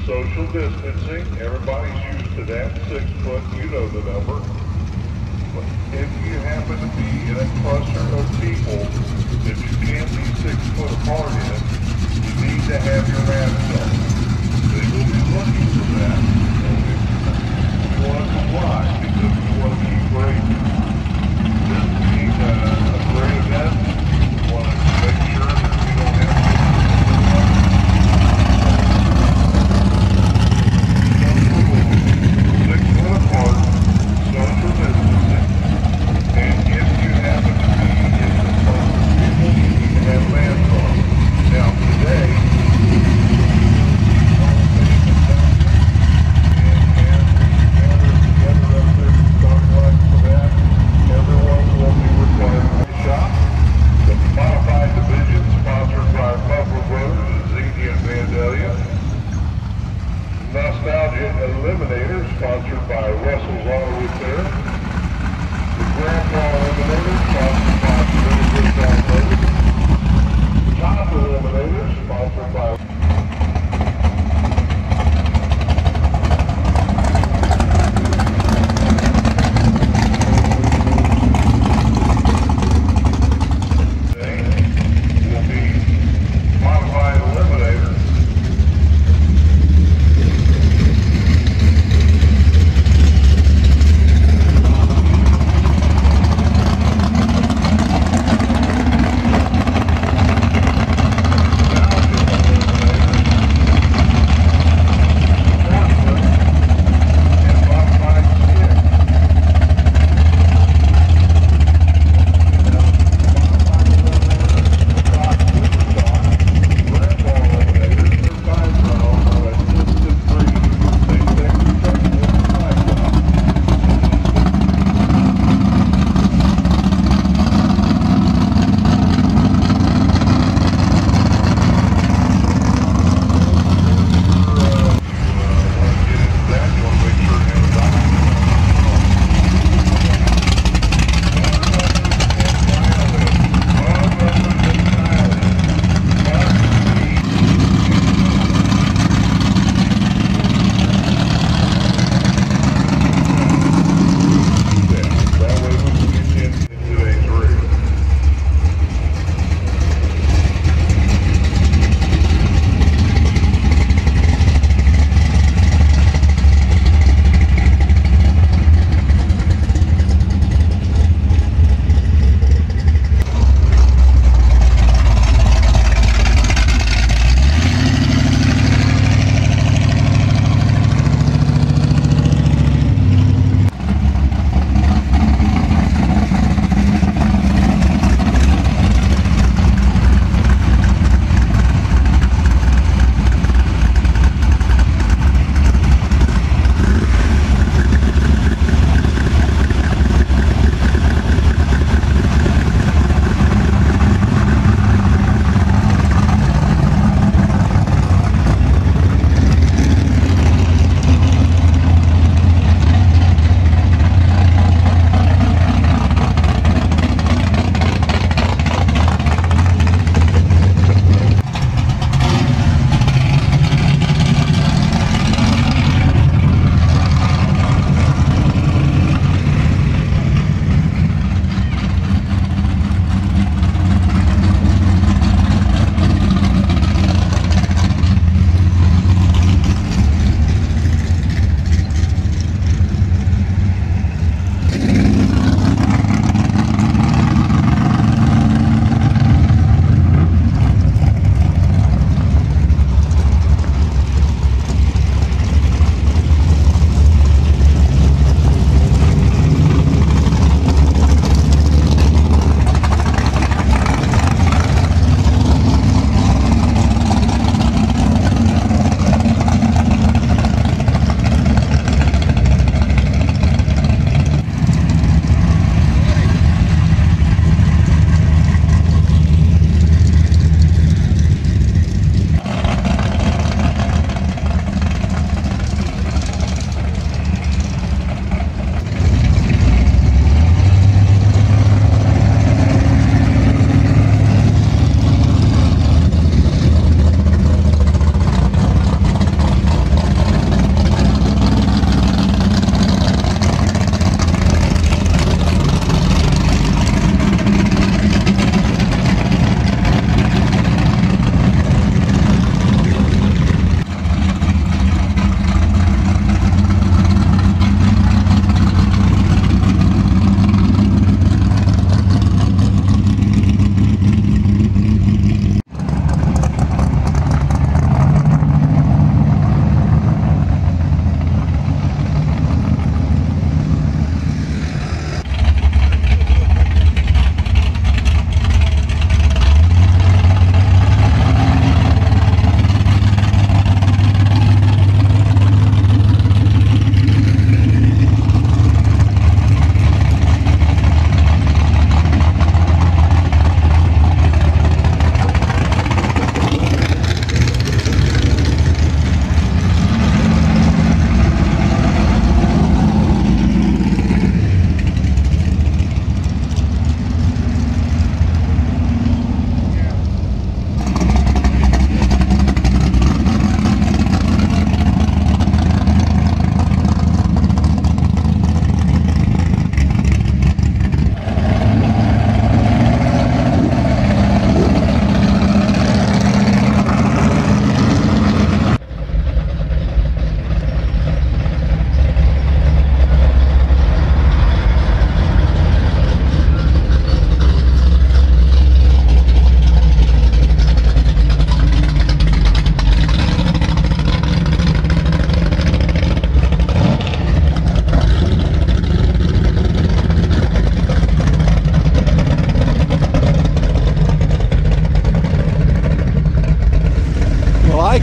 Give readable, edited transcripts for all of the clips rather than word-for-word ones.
social distancing, everybody's used to that, 6 foot, you know the number. But if you happen to be in a cluster of people that you can't be 6 foot apart in, you need to have your mask on. They will be looking for that, and we want to comply because we want to keep great. This being a great event, we want to make sure that we don't have social distancing, and if you happen to be in the cluster of people, you need to have masks on. Now today,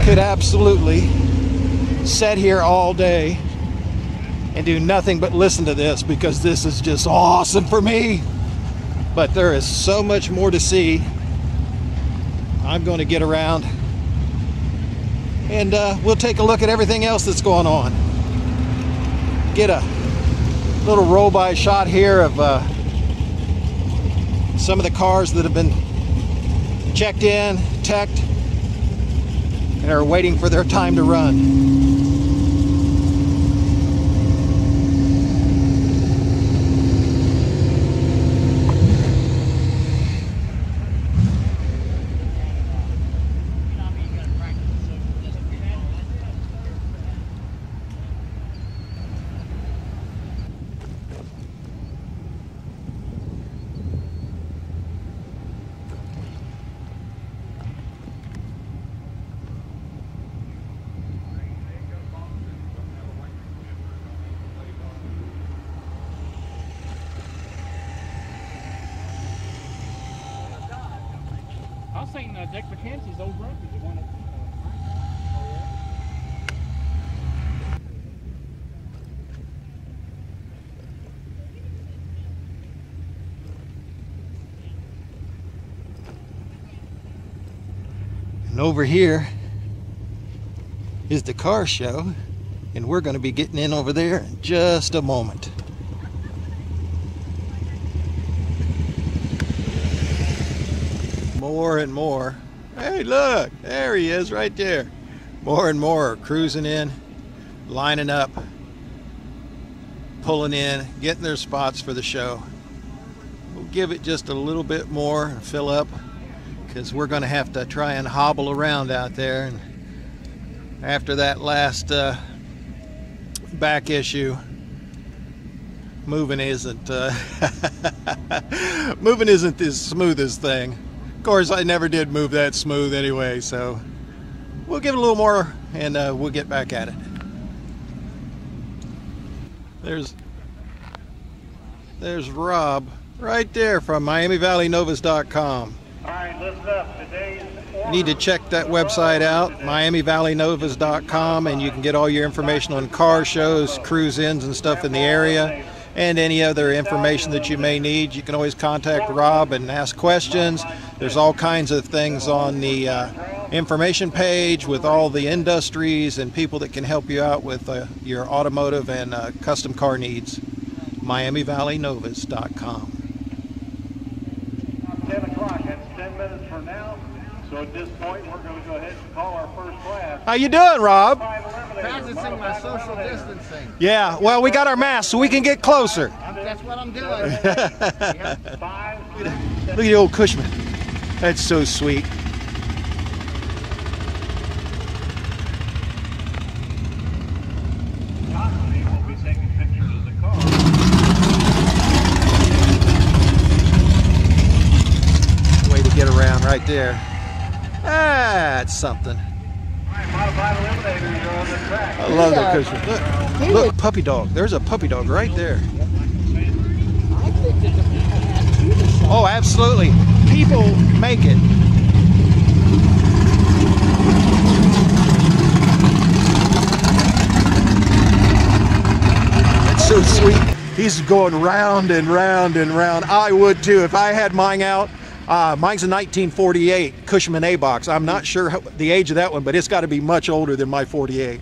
could absolutely sit here all day and do nothing but listen to this, because this is just awesome for me. But there is so much more to see. I'm going to get around and we'll take a look at everything else that's going on. Get a little roll-by shot here of some of the cars that have been checked in, teched, and are waiting for their time to run. I was saying Dick McKenzie's old rookie. You want it? And over here is the car show, and we're going to be getting in over there in just a moment. More and more. Hey, look, there he is right there. More and more are cruising in, lining up, pulling in, getting their spots for the show. We'll give it just a little bit more and fill up, because we're going to have to try and hobble around out there. And after that last back issue, moving isn't moving isn't the smoothest thing. Of course, I never did move that smooth anyway, so we'll give it a little more and we'll get back at it. There's Rob right there from MiamiValleyNovas.com. All right, listen up. Today's You need to check that website out, MiamiValleyNovas.com, and you can get all your information on car shows, cruise-ins and stuff in the area, and any other information that you may need. You can always contact Rob and ask questions. There's all kinds of things on the information page with all the industries and people that can help you out with your automotive and custom car needs. MiamiValleyNovas.com. 10 o'clock. That's 10 minutes from now. So at this point, we're going to go ahead and call our first class. How you doing, Rob? Practicing my social distancing. Yeah, well, we got our masks so we can get closer. That's what I'm doing. Look at the old Cushman. That's so sweet. We'll be taking pictures of the car. Way to get around right there. That's something. Modified eliminators are on the track. I love the Cushman. Look, puppy dog. There's a puppy dog right there. Oh, absolutely. People make it. That's so sweet. He's going round and round and round. I would too if I had mine out. Mine's a 1948 Cushman A-Box. I'm not sure the age of that one, but it's got to be much older than my 48.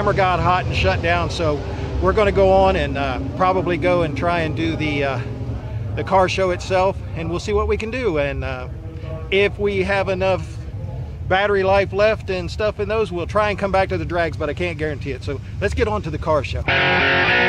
camera got hot and shut down, so we're going to go on and probably go and try and do the car show itself, and we'll see what we can do. And if we have enough battery life left and stuff in those, we'll try and come back to the drags, but I can't guarantee it. So let's get on to the car show.